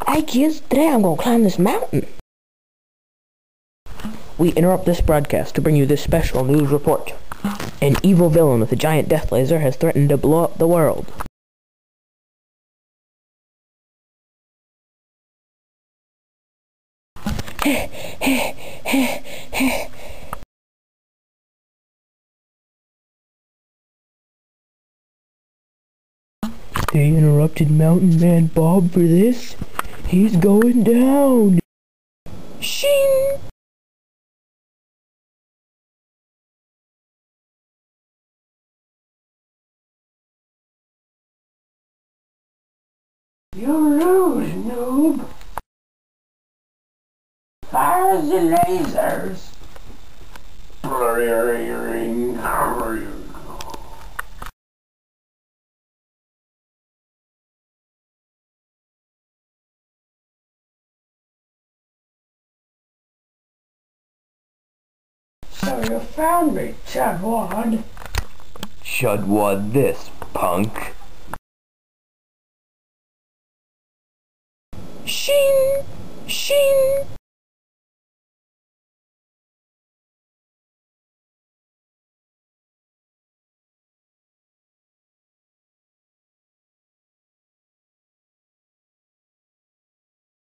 Hey kids, today I'm gonna climb this mountain. We interrupt this broadcast to bring you this special news report. An evil villain with a giant death laser has threatened to blow up the world. They interrupted Mountain Man Bob for this. He's going down. Shing! You lose, noob. Fire the lasers. So you found me, Chudwad. Chudwad this, punk.